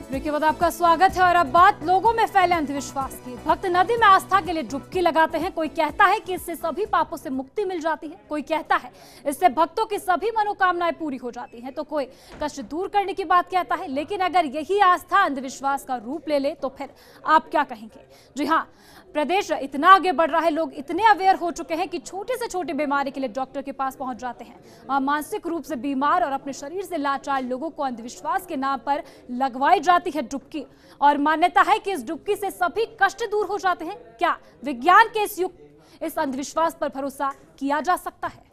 के बाद आपका स्वागत है। और अब बात लोगों में फैले अंधविश्वास की। भक्त नदी में आस्था के लिए डुबकी लगाते हैं। कोई कहता है कि इससे सभी पापों से मुक्ति मिल जाती है, कोई कहता है इससे भक्तों की सभी मनोकामनाएं पूरी हो जाती हैं, तो कोई कष्ट दूर करने की बात कहता है। लेकिन अगर यही आस्था अंधविश्वास का रूप ले ले तो फिर आप क्या कहेंगे? जी हाँ, प्रदेश इतना आगे बढ़ रहा है, लोग इतने अवेयर हो चुके हैं कि छोटे से छोटे बीमारी के लिए डॉक्टर के पास पहुंच जाते हैं। मानसिक रूप से बीमार और अपने शरीर से लाचार लोगों को अंधविश्वास के नाम पर लगवाई जाती है डुबकी, और मान्यता है कि इस डुबकी से सभी कष्ट दूर हो जाते हैं। क्या विज्ञान के इस युग इस अंधविश्वास पर भरोसा किया जा सकता है?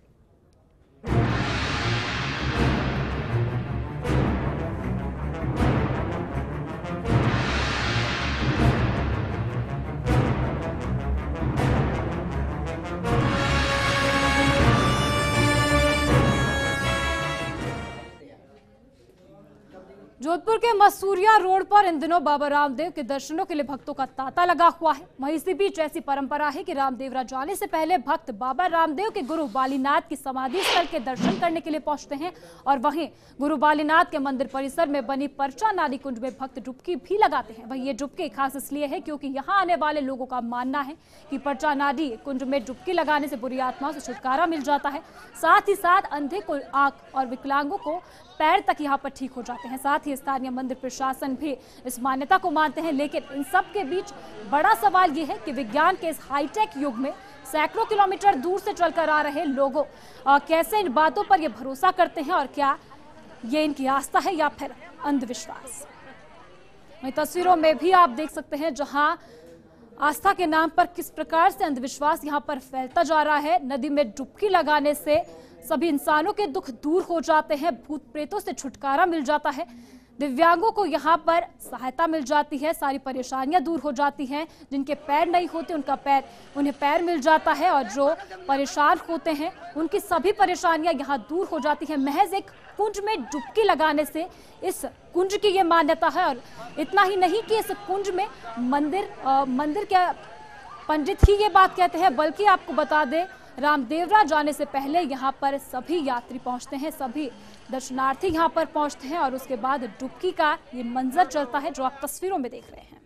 जोधपुर के मसूरिया रोड पर इन दिनों बाबा रामदेव के दर्शनों के लिए भक्तों का तांता लगा हुआ है। वहीं इसी बीच ऐसी परंपरा है कि रामदेवरा जाने से पहले भक्त बाबा रामदेव के गुरु बालीनाथ की समाधि स्थल के दर्शन करने के लिए पहुंचते हैं। और वहीं गुरु बालीनाथ के मंदिर परिसर में बनी पर्चा नाली कुंज में भक्त डुबकी भी लगाते हैं। वहीं ये डुबकी खास इसलिए है क्योंकि यहाँ आने वाले लोगों का मानना है कि पर्चा नाली कुंज में डुबकी लगाने से बुरी आत्माओं से छुटकारा मिल जाता है। साथ ही साथ अंधे को आंख और विकलांगों को पैर तक यहाँ पर ठीक हो जाते हैं। साथ ही स्थानीय मंदिर प्रशासन भी इस मान्यता को मानते हैं। लेकिन इन सब के बीच बड़ा सवाल ये है कि विज्ञान के इस हाईटेक युग में सैकड़ों किलोमीटर दूर से चलकर आ रहे लोगों कैसे इन बातों पर ये भरोसा करते हैं, और क्या ये इनकी आस्था है या फिर अंधविश्वास? तस्वीरों में भी आप देख सकते हैं जहां आस्था के नाम पर किस प्रकार से अंधविश्वास यहाँ पर फैलता जा रहा है। नदी में डुबकी लगाने से सभी इंसानों के दुख दूर हो जाते हैं, भूत प्रेतों से छुटकारा मिल जाता है, दिव्यांगों को यहाँ पर सहायता मिल जाती है, सारी परेशानियां दूर हो जाती हैं। जिनके पैर नहीं होते उन्हें पैर मिल जाता है, और जो परेशान होते हैं उनकी सभी परेशानियां यहाँ दूर हो जाती हैं महज एक कुंज में डुबकी लगाने से। इस कुंज की ये मान्यता है। और इतना ही नहीं कि इस कुंज में मंदिर के पंडित ही ये बात कहते हैं, बल्कि आपको बता दें रामदेवरा जाने से पहले यहाँ पर सभी यात्री पहुँचते हैं, सभी दर्शनार्थी यहाँ पर पहुँचते हैं, और उसके बाद डुबकी का ये मंजर चलता है जो आप तस्वीरों में देख रहे हैं।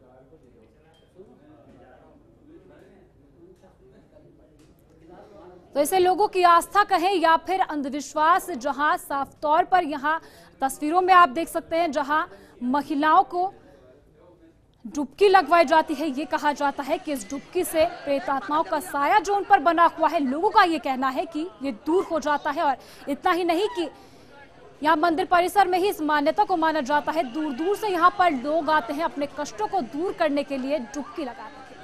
तो इसे लोगों की आस्था कहें या फिर अंधविश्वास, जहां साफ तौर पर यहाँ तस्वीरों में आप देख सकते हैं जहां महिलाओं को डुबकी लगवाई जाती है। ये कहा जाता है कि इस डुबकी से प्रेत आत्माओं का साया जो उन पर बना हुआ है, लोगों का ये कहना है कि ये दूर हो जाता है। और इतना ही नहीं कि यहाँ मंदिर परिसर में ही इस मान्यता को माना जाता है, दूर दूर से यहाँ पर लोग आते हैं अपने कष्टों को दूर करने के लिए डुबकी लगाने के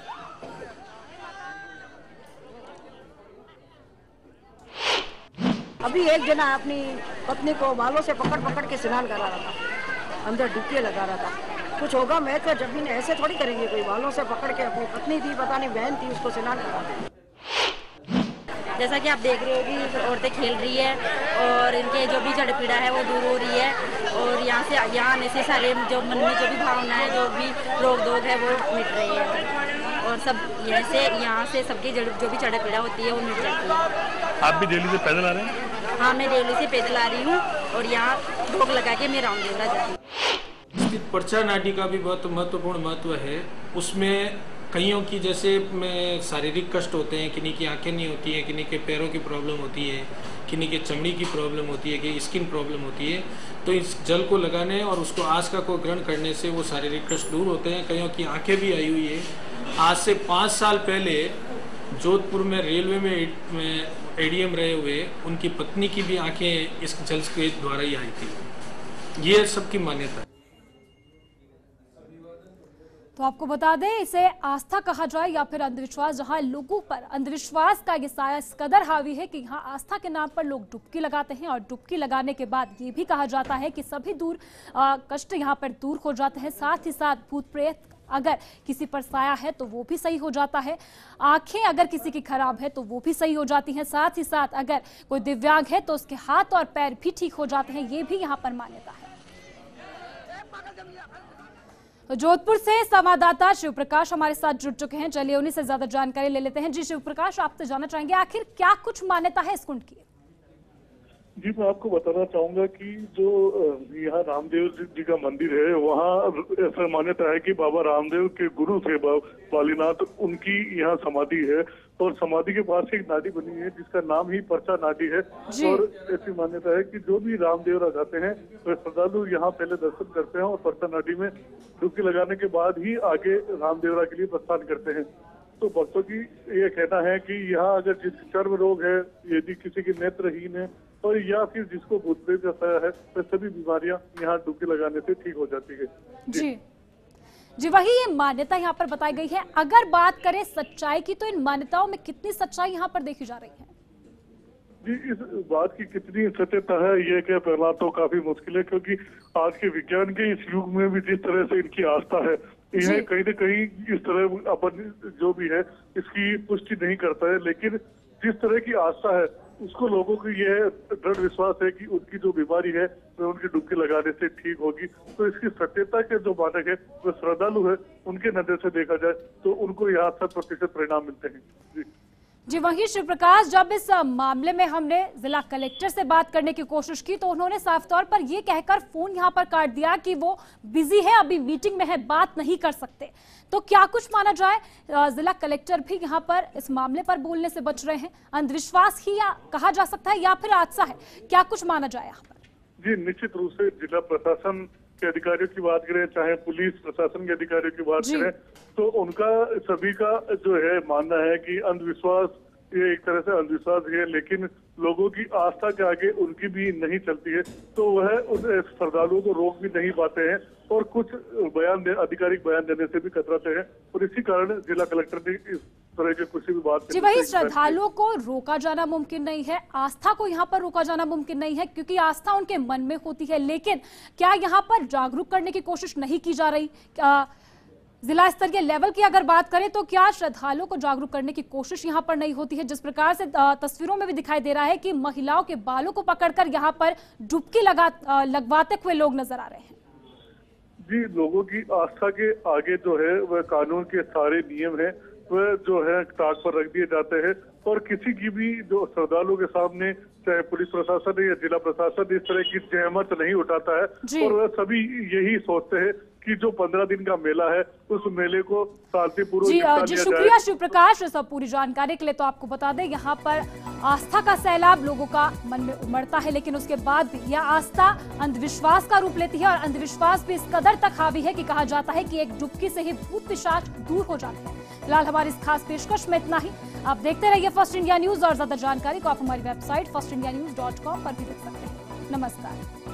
लिए। अभी एक जना अपनी पत्नी को बालों से पकड़ पकड़ के स्नान करा रहा था, अंदर डुबकी लगा रहा था। कुछ होगा मैं तो जब भी ऐसे थोड़ी करेंगे, कोई बालों से पकड़ के, अपनी पत्नी थी पता नहीं बहन थी, उसको स्नान करा। जैसा कि आप देख रहे हो कि औरतें खेल रही है और इनके जो भी जड़ पीड़ा है वो दूर हो रही है, और यहाँ आने से सारे जो मन में जो भी भावना है, जो भी रोग धोग है वो मिट रही है, और सब यहाँ से सबकी जो भी जड़ पीड़ा होती है वो मिट जाती है। आप भी दिल्ली से पैदल आ रहे हैं? हाँ, मैं दिल्ली से पैदल आ रही हूँ, और यहाँ भोग लगा के मैं रामदेवरा जाती हूँ। स्थित पर्चा नाडी का भी बहुत महत्वपूर्ण महत्व है। उसमें कईयों की जैसे में शारीरिक कष्ट होते हैं, किन्हीं की आंखें नहीं होती हैं, किन्हीं के पैरों की प्रॉब्लम होती है, किन्हीं के चमड़ी की प्रॉब्लम होती है, कि स्किन प्रॉब्लम होती है। तो इस जल को लगाने और उसको आस्का को ग्रहण करने से वो शारीरिक कष्ट दूर होते हैं। कईयों की आंखें भी आई हुई है। आज से 5 साल पहले जोधपुर में रेलवे में एडीएम रहे हुए उनकी पत्नी की भी आंखें इस जल के द्वारा ही आई थी। ये सबकी मान्यता है। तो आपको बता दें, इसे आस्था कहा जाए या फिर अंधविश्वास, जहां लोगों पर अंधविश्वास का ये साया इस कदर हावी है कि यहाँ आस्था के नाम पर लोग डुबकी लगाते हैं, और डुबकी लगाने के बाद ये भी कहा जाता है कि सभी कष्ट यहाँ पर दूर हो जाते हैं। साथ ही साथ भूत प्रेत अगर किसी पर साया है तो वो भी सही हो जाता है, आंखें अगर किसी की खराब है तो वो भी सही हो जाती हैं। साथ ही साथ अगर कोई दिव्यांग है तो उसके हाथ और पैर भी ठीक हो जाते हैं। ये भी यहाँ पर मान्यता है। तो जोधपुर से संवाददाता शिव प्रकाश हमारे साथ जुड़ चुके हैं, चलिए उन्हीं से ज्यादा जानकारी ले लेते हैं। जी शिव प्रकाश, आपसे जानना चाहेंगे आखिर क्या कुछ मान्यता है इस कुंड की? जी, मैं आपको बताना चाहूंगा कि जो यहाँ रामदेव जी का मंदिर है, वहाँ ऐसा मान्यता है कि बाबा रामदेव के गुरु थे बालीनाथ, उनकी यहाँ समाधि है और समाधि के पास एक नाडी बनी है जिसका नाम ही पर्चा नाडी है। और ऐसी मान्यता है कि जो भी रामदेवरा जाते हैं वे श्रद्धालु यहाँ पहले दर्शन करते हैं और पर्चा नाडी में डुबकी लगाने के बाद ही आगे रामदेवरा के लिए प्रस्थान करते हैं। तो भक्तों की ये कहना है कि यहाँ अगर जिस चर्म रोग है, यदि किसी की नेत्रहीन है और या फिर जिसको भूत प्रेत जैसा है, तो सभी बीमारियां यहाँ डुबकी लगाने से ठीक हो जाती है। जी, वही ये मान्यता यहाँ पर बताई गई है। अगर बात करें सच्चाई की, तो इन मान्यताओं में कितनी सच्चाई यहाँ पर देखी जा रही है? जी, इस बात की कितनी सत्यता है ये क्या पहला तो काफी मुश्किल है, क्योंकि आज के विज्ञान के इस युग में भी जिस तरह से इनकी आस्था है, यह कहीं न कहीं इस तरह अपन जो भी है इसकी पुष्टि नहीं करता है। लेकिन जिस तरह की आस्था है उसको लोगों को यह दृढ़ विश्वास है कि उनकी जो बीमारी है वह उनकी डुबकी लगाने से ठीक होगी। तो इसकी सत्यता के जो मानक है वो श्रद्धालु है, उनके नजर से देखा जाए तो उनको यहाँ 100% परिणाम मिलते हैं। जी, वहीं शिव प्रकाश, जब इस मामले में हमने जिला कलेक्टर से बात करने की कोशिश की तो उन्होंने साफ तौर पर यह कहकर फोन यहां पर काट दिया कि वो बिजी है, अभी मीटिंग में है, बात नहीं कर सकते। तो क्या कुछ माना जाए, जिला कलेक्टर भी यहां पर इस मामले पर बोलने से बच रहे हैं? अंधविश्वास ही कहा जा सकता है या फिर हादसा है, क्या कुछ माना जाए यहाँ पर? जी, निश्चित रूप से जिला प्रशासन के अधिकारियों की बात करें, चाहे पुलिस प्रशासन के अधिकारियों की बात करें, तो उनका सभी का जो है मानना है कि अंधविश्वास ये एक तरह से अंधविश्वास है, लेकिन लोगों की आस्था के आगे उनकी भी नहीं चलती है, तो वह उन श्रद्धालुओं को रोक भी नहीं पाते हैं और कुछ आधिकारिक बयान देने से भी कतराते हैं। और इसी कारण जिला कलेक्टर ने इस तरह के किसी भी बात जी, वही श्रद्धालुओं को रोका जाना मुमकिन नहीं है, आस्था को यहाँ पर रोका जाना मुमकिन नहीं है, क्योंकि आस्था उनके मन में होती है। लेकिन क्या यहाँ पर जागरूक करने की कोशिश नहीं की जा रही? जिला स्तर के लेवल की अगर बात करें तो क्या श्रद्धालुओं को जागरूक करने की कोशिश यहाँ पर नहीं होती है? जिस प्रकार से तस्वीरों में भी दिखाई दे रहा है कि महिलाओं के बालों को पकड़कर यहाँ पर डुबकी लगवाते हुए लोग नजर आ रहे हैं। जी, लोगों की आस्था के आगे जो है वह कानून के सारे नियम है वह जो है ताक पर रख दिए जाते हैं और किसी की भी जो श्रद्धालुओं के सामने चाहे पुलिस प्रशासन या जिला प्रशासन इस तरह की जहमत नहीं उठाता है। और वह सभी यही सोचते हैं कि जो 15 दिन का मेला है उस मेले को शांतिपूर्वक जी, शुक्रिया शिव प्रकाश सब पूरी जानकारी के लिए। तो आपको बता दें यहाँ पर आस्था का सैलाब लोगों का मन में उमड़ता है, लेकिन उसके बाद भी यह आस्था अंधविश्वास का रूप लेती है और अंधविश्वास भी इस कदर तक हावी है कि कहा जाता है कि एक डुबकी से ही भूत पिशाच दूर हो जाते हैं। फिलहाल हमारी इस खास पेशकश में इतना ही। आप देखते रहिए फर्स्ट इंडिया न्यूज और ज्यादा जानकारी को आप हमारी वेबसाइट firstindianews.com पर भी देख सकते हैं। नमस्कार।